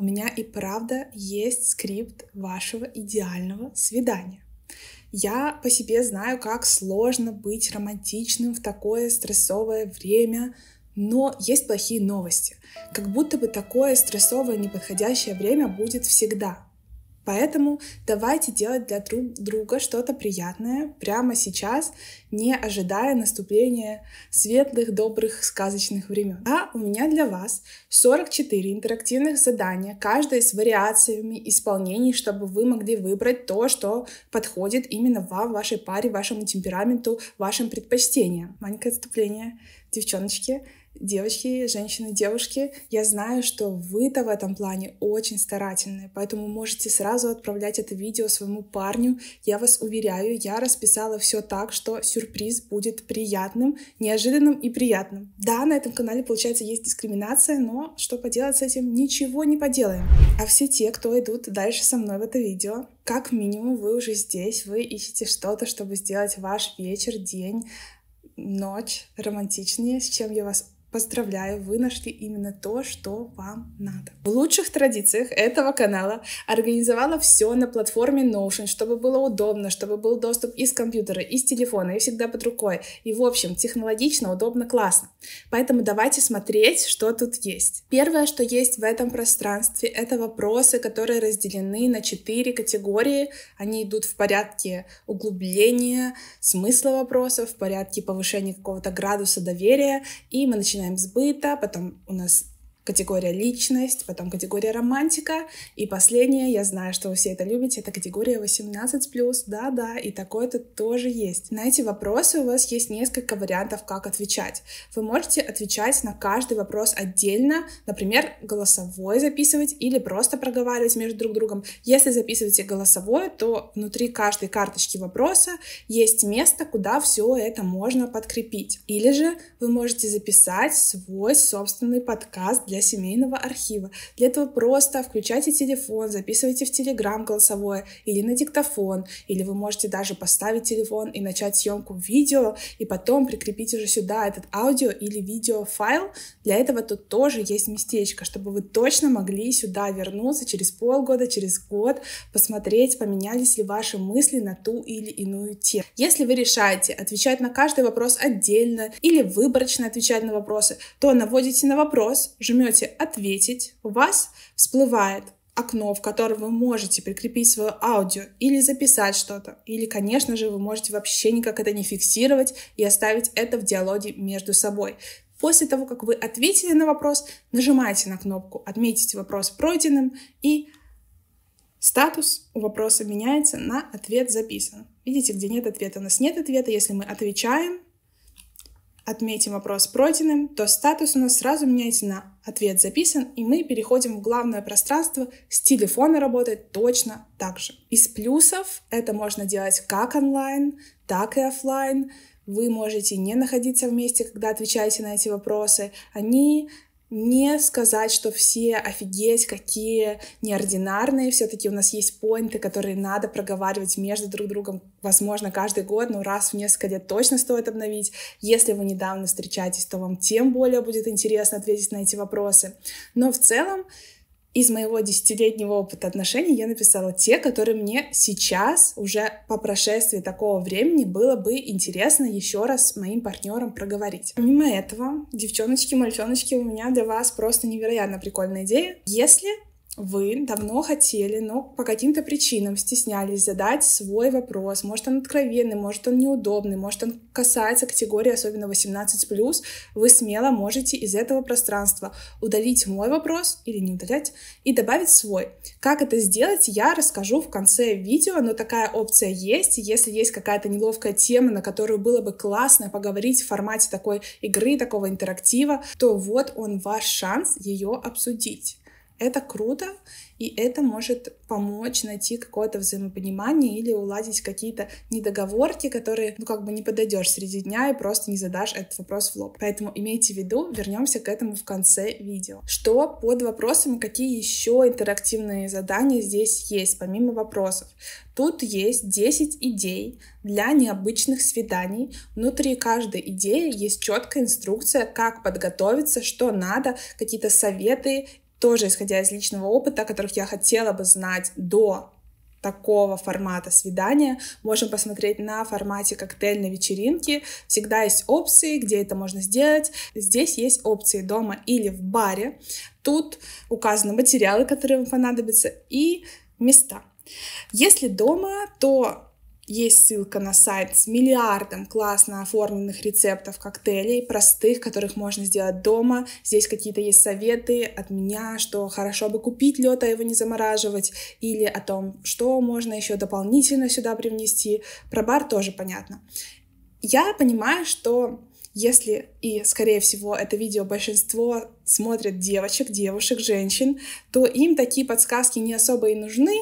меня и правда есть скрипт вашего идеального свидания. Я по себе знаю, как сложно быть романтичным в такое стрессовое время, но есть плохие новости. Как будто бы такое стрессовое неподходящее время будет всегда. Поэтому давайте делать для друг друга что-то приятное прямо сейчас, не ожидая наступления светлых, добрых, сказочных времен. А у меня для вас 44 интерактивных задания, каждое с вариациями исполнений, чтобы вы могли выбрать то, что подходит именно вам, вашей паре, вашему темпераменту, вашим предпочтениям. Маленькое отступление, девчоночки. Девочки, женщины, девушки, я знаю, что вы-то в этом плане очень старательные, поэтому можете сразу отправлять это видео своему парню. Я вас уверяю, я расписала все так, что сюрприз будет приятным, неожиданным и приятным. Да, на этом канале, получается, есть дискриминация, но что поделать с этим? Ничего не поделаем. А все те, кто идут дальше со мной в это видео, как минимум вы уже здесь, вы ищете что-то, чтобы сделать ваш вечер, день, ночь романтичнее, с чем я вас поздравляю, вы нашли именно то, что вам надо. В лучших традициях этого канала организовала все на платформе Notion, чтобы было удобно, чтобы был доступ и с компьютера, и с телефона, и всегда под рукой. И в общем, технологично, удобно, классно. Поэтому давайте смотреть, что тут есть. Первое, что есть в этом пространстве, это вопросы, которые разделены на 4 категории. Они идут в порядке углубления, смысла вопросов, в порядке повышения какого-то градуса доверия. И мы начинаем с быта, потом у нас категория личность, потом категория романтика, и последняя, я знаю, что вы все это любите, это категория 18+, да-да, и такое-то тоже есть. На эти вопросы у вас есть несколько вариантов, как отвечать. Вы можете отвечать на каждый вопрос отдельно, например, голосовой записывать или просто проговаривать между друг другом. Если записываете голосовое, то внутри каждой карточки вопроса есть место, куда все это можно подкрепить. Или же вы можете записать свой собственный подкаст для семейного архива. Для этого просто включайте телефон, записывайте в Telegram голосовое или на диктофон, или вы можете даже поставить телефон и начать съемку видео, и потом прикрепить уже сюда этот аудио или видеофайл. Для этого тут тоже есть местечко, чтобы вы точно могли сюда вернуться через полгода, через год, посмотреть, поменялись ли ваши мысли на ту или иную тему. Если вы решаете отвечать на каждый вопрос отдельно или выборочно отвечать на вопросы, то наводите на вопрос, жмете «Ответить», у вас всплывает окно, в котором вы можете прикрепить свое аудио или записать что-то. Или, конечно же, вы можете вообще никак это не фиксировать и оставить это в диалоге между собой. После того, как вы ответили на вопрос, нажимаете на кнопку «Отметить вопрос пройденным», и статус у вопроса меняется на «Ответ записан». Видите, где нет ответа? У нас нет ответа. Если мы отвечаем, отметим вопрос пройденным, то статус у нас сразу меняется на «Ответ записан», и мы переходим в главное пространство. С телефона работает точно так же. Из плюсов это можно делать как онлайн, так и офлайн. Вы можете не находиться вместе, когда отвечаете на эти вопросы. Не сказать, что все офигеть, какие неординарные. Все-таки у нас есть поинты, которые надо проговаривать между друг другом, возможно, каждый год, но раз в несколько лет точно стоит обновить. Если вы недавно встречаетесь, то вам тем более будет интересно ответить на эти вопросы. Но в целом, из моего 10-летнего опыта отношений я написала те, которые мне сейчас, уже по прошествии такого времени, было бы интересно еще раз с моим партнером проговорить. Помимо этого, девчоночки, мальчоночки, у меня для вас просто невероятно прикольная идея. Если вы давно хотели, но по каким-то причинам стеснялись задать свой вопрос, может он откровенный, может он неудобный, может он касается категории особенно 18+, вы смело можете из этого пространства удалить мой вопрос или не удалять и добавить свой. Как это сделать, я расскажу в конце видео, но такая опция есть. Если есть какая-то неловкая тема, на которую было бы классно поговорить в формате такой игры, такого интерактива, то вот он ваш шанс ее обсудить. Это круто, и это может помочь найти какое-то взаимопонимание или уладить какие-то недоговорки, которые, не подойдешь среди дня и просто не задашь этот вопрос в лоб. Поэтому имейте в виду, вернемся к этому в конце видео. Что под вопросами, какие еще интерактивные задания здесь есть, помимо вопросов? Тут есть 10 идей для необычных свиданий. Внутри каждой идеи есть четкая инструкция, как подготовиться, что надо, какие-то советы, тоже исходя из личного опыта, которых я хотела бы знать до такого формата свидания. Можем посмотреть на формате коктейльной вечеринки. Всегда есть опции, где это можно сделать. Здесь есть опции дома или в баре. Тут указаны материалы, которые вам понадобятся, и места. Если дома, то есть ссылка на сайт с миллиардом классно оформленных рецептов коктейлей, простых, которых можно сделать дома. Здесь какие-то есть советы от меня, что хорошо бы купить лед, а его не замораживать, или о том, что можно еще дополнительно сюда привнести. Про бар тоже понятно. Я понимаю, что если, и, скорее всего, это видео большинство смотрят девушек, женщин, то им такие подсказки не особо и нужны,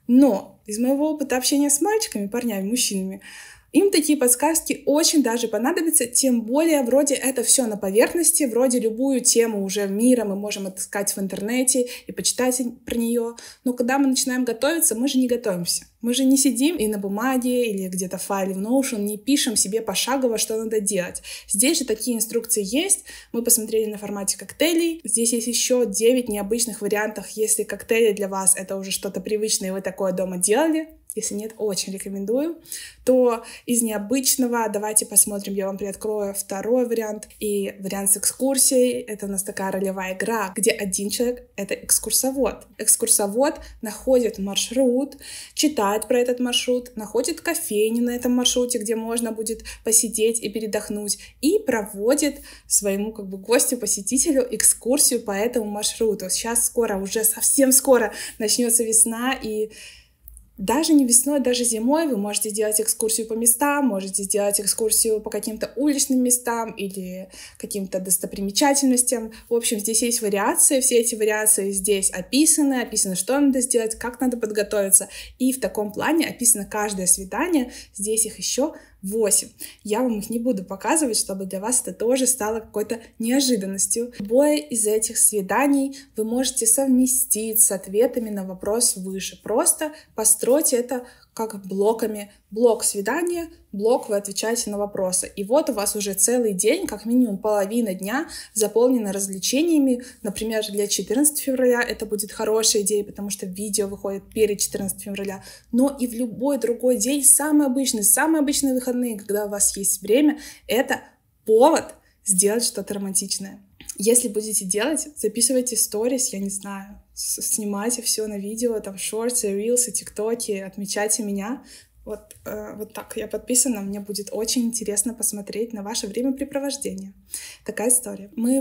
но из моего опыта общения с мальчиками, парнями, мужчинами, им такие подсказки очень даже понадобятся, тем более вроде это все на поверхности, вроде любую тему уже мира мы можем отыскать в интернете и почитать про нее, но когда мы начинаем готовиться, мы же не готовимся. Мы же не сидим и на бумаге или где-то в файле в Notion не пишем себе пошагово, что надо делать. Здесь же такие инструкции есть. Мы посмотрели на формате коктейлей. Здесь есть еще 9 необычных вариантов, если коктейли для вас это уже что-то привычное, и вы такое дома делали. Если нет, очень рекомендую. То из необычного давайте посмотрим, я вам приоткрою второй вариант. И вариант с экскурсией. Это у нас такая ролевая игра, где один человек — это экскурсовод. Экскурсовод находит маршрут, читает про этот маршрут, находит кофейню на этом маршруте, где можно будет посидеть и передохнуть, и проводит своему гостю, посетителю экскурсию по этому маршруту. Сейчас скоро, уже совсем скоро начнется весна, и даже не весной, даже зимой вы можете сделать экскурсию по местам, можете сделать экскурсию по каким-то уличным местам или каким-то достопримечательностям. В общем, здесь есть вариации, все эти вариации здесь описаны, что надо сделать, как надо подготовиться. И в таком плане описано каждое свидание, здесь их еще 8. Я вам их не буду показывать, чтобы для вас это тоже стало какой-то неожиданностью. Любое из этих свиданий вы можете совместить с ответами на вопрос выше. Просто постройте это как блоками. Блок свидания, блок вы отвечаете на вопросы. И вот у вас уже целый день, как минимум половина дня, заполнена развлечениями. Например, для 14 февраля это будет хорошая идея, потому что видео выходит перед 14 февраля. Но и в любой другой день, самые обычные выходные, когда у вас есть время, это повод сделать что-то романтичное. Если будете делать, записывайте сторис, я не знаю, снимайте все на видео, там, шорты, рилсы, тиктоки, отмечайте меня. Вот так я подписана, мне будет очень интересно посмотреть на ваше времяпрепровождение. Такая история. Мы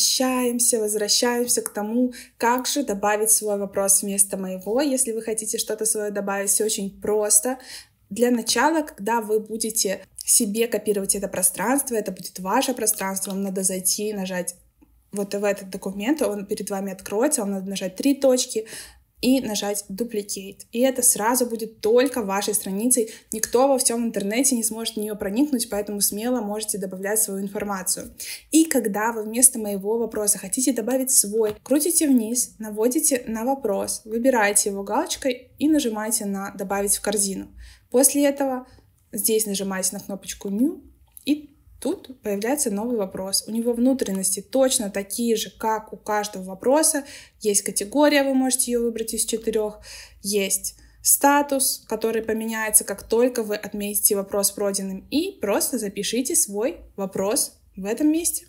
возвращаемся к тому, как же добавить свой вопрос вместо моего. Если вы хотите что-то свое добавить, все очень просто. Для начала, когда вы будете себе копировать это пространство, это будет ваше пространство, вам надо зайти, нажать вот в этот документ, он перед вами откроется, вам надо нажать 3 точки, и нажать Duplicate. И это сразу будет только вашей страницей. Никто во всем интернете не сможет в нее проникнуть, поэтому смело можете добавлять свою информацию. И когда вы вместо моего вопроса хотите добавить свой, крутите вниз, наводите на вопрос, выбираете его галочкой и нажимаете на «Добавить в корзину». После этого здесь нажимаете на кнопочку New, и тут появляется новый вопрос. У него внутренности точно такие же, как у каждого вопроса. Есть категория, вы можете ее выбрать из 4. Есть статус, который поменяется, как только вы отметите вопрос пройденным. И просто запишите свой вопрос в этом месте.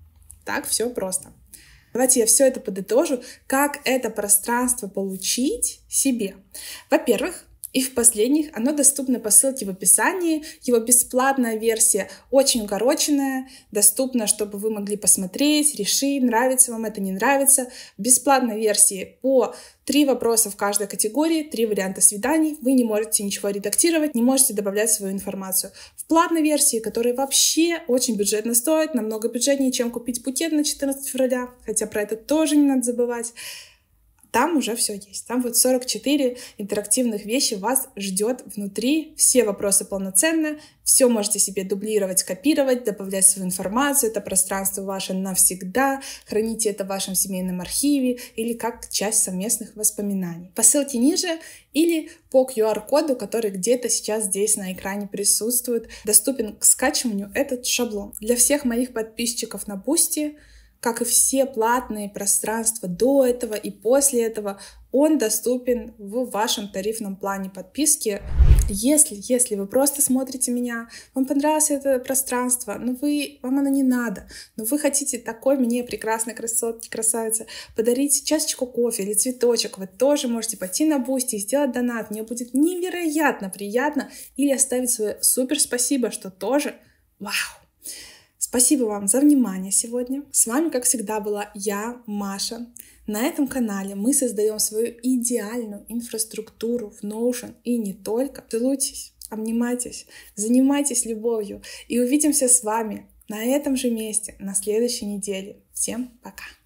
Так все просто. Давайте я все это подытожу. Как это пространство получить себе? Во-первых, и в последних оно доступно по ссылке в описании. Его бесплатная версия очень укороченная, доступна, чтобы вы могли посмотреть, решить, нравится вам это, не нравится. В бесплатной версии по 3 вопроса в каждой категории, 3 варианта свиданий. Вы не можете ничего редактировать, не можете добавлять свою информацию. В платной версии, которая вообще очень бюджетно стоит, намного бюджетнее, чем купить букет на 14 февраля, хотя про это тоже не надо забывать, там уже все есть. Там вот 44 интерактивных вещи вас ждет внутри. Все вопросы полноценно. Все можете себе дублировать, копировать, добавлять свою информацию. Это пространство ваше навсегда. Храните это в вашем семейном архиве или как часть совместных воспоминаний. По ссылке ниже или по QR-коду, который где-то сейчас здесь на экране присутствует, доступен к скачиванию этот шаблон. Для всех моих подписчиков на Boosty как и все платные пространства до этого и после этого, он доступен в вашем тарифном плане подписки. Если вы просто смотрите меня, вам понравилось это пространство, но вам оно не надо, но вы хотите такой мне прекрасной красотке, красавице подарить чашечку кофе или цветочек, вы тоже можете пойти на Boosty и сделать донат. Мне будет невероятно приятно. Или оставить свое супер спасибо, что тоже вау. Спасибо вам за внимание сегодня. С вами, как всегда, была я, Маша. На этом канале мы создаем свою идеальную инфраструктуру в Notion и не только. Целуйтесь, обнимайтесь, занимайтесь любовью и увидимся с вами на этом же месте на следующей неделе. Всем пока!